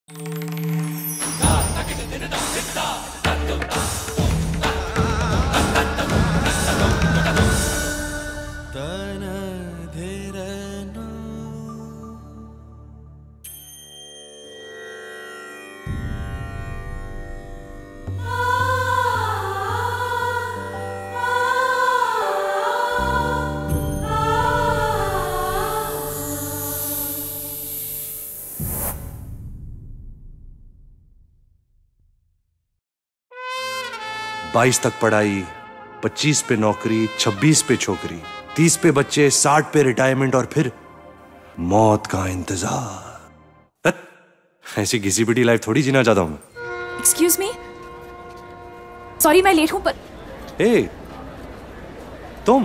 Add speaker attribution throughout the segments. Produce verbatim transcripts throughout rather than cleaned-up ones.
Speaker 1: बाईस तक पढ़ाई, पच्चीस पे नौकरी, छब्बीस पे छोकरी, तीस पे बच्चे, साठ पे रिटायरमेंट और फिर मौत का इंतजार। ऐसी घिसी पिटी लाइफ थोड़ी जीना चाहता हूं।
Speaker 2: एक्सक्यूज मी, सॉरी मैं लेट हूं पर।
Speaker 1: ए, तुम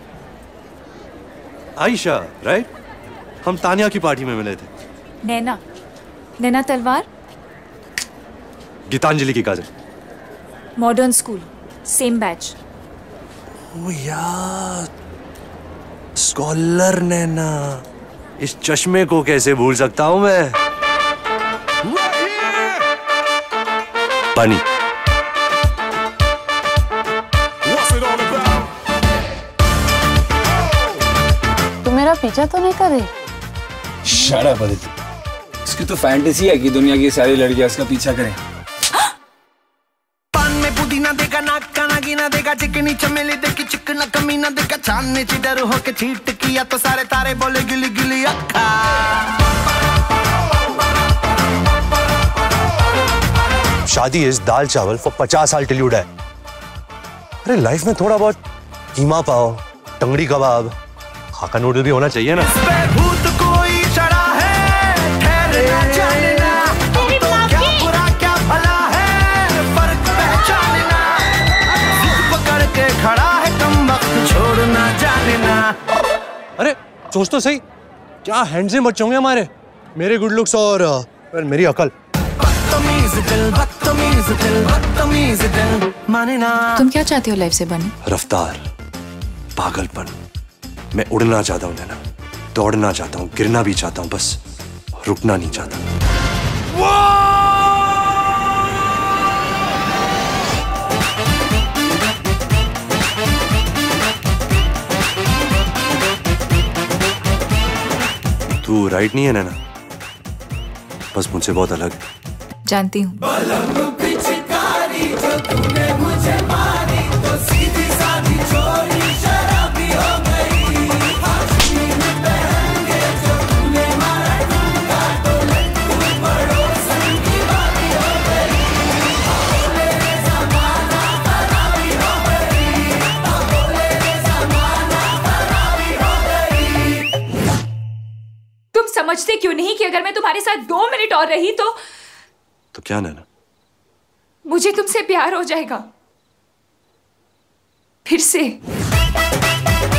Speaker 1: आयशा राइट? हम तानिया की पार्टी में मिले थे।
Speaker 2: नैना, नैना तलवार,
Speaker 1: गीतांजलि की Kajal.
Speaker 2: Modern school, same batch.
Speaker 1: ओ यार, स्कॉलर नैना, इस चश्मे को कैसे भूल सकता हूं मैं। पानी।
Speaker 3: तुम मेरा पीछा तो नहीं कर रही?
Speaker 4: शट अप अदिति, इसकी तो फैंटेसी है कि दुनिया की सारी लड़कियां इसका पीछा करें।
Speaker 5: पुदीना देगा, नाक का नागिना देगा, चिकनी चमेली देखी चिकना कमीना देगा, चांदनी चिडर होके चीट किया तो सारे तारे बोले गिली गिली अक्खा।
Speaker 1: शादी इज दाल चावल फॉर पचास साल टिल यू डाई। अरे लाइफ में थोड़ा बहुत कीमा पाव, टंगड़ी कबाब, हाका नूडल भी होना चाहिए ना।
Speaker 5: भूत कोई चढ़ा है, ठहरना जानना, तो क्या बुरा क्या भला है, फर्क पहचानना, जिद पकड़ के खड़ा है कम वक्त छोड़ना जानना।
Speaker 1: अरे सोच तो सही, क्या हैंडसम बच्चे होंगे हमारे, मेरे गुड लुक्स और, और मेरी अकल।
Speaker 2: तुम क्या चाहती हो लाइफ से बने?
Speaker 1: रफ्तार, पागलपन। मैं उड़ना चाहता हूँ नैना, दौड़ना चाहता हूँ, गिरना भी चाहता हूँ, बस रुकना नहीं चाहता। तू राइट नहीं है नैना, बस मुझसे बहुत अलग।
Speaker 2: जानती हूँ। समझते क्यों नहीं कि अगर मैं तुम्हारे साथ दो मिनट और रही तो
Speaker 1: तो क्या नैना?
Speaker 2: मुझे तुमसे प्यार हो जाएगा फिर से।